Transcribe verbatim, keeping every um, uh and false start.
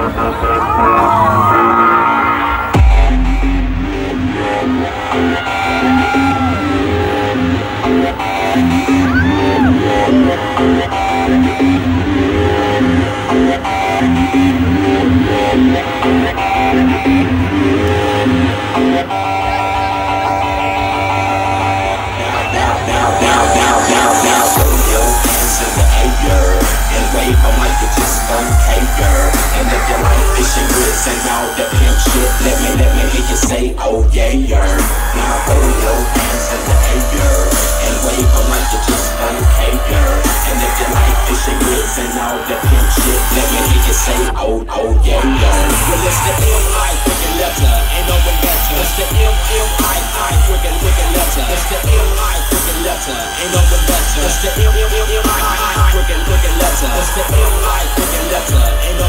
Say, oh yeah, yeah. Now throw your hands in the air and wave them like you just don't care. And if you like fishing grits and all that pimp shit, let me hear you say, oh, oh yeah, yeah. Well, it's the M I wicked letter, ain't no one better. It's the M M I I wicked wicked letter. It's the M I wicked letter, ain't no one better. It's the M M M I I wicked wicked letter. It's the M I wicked letter, ain't no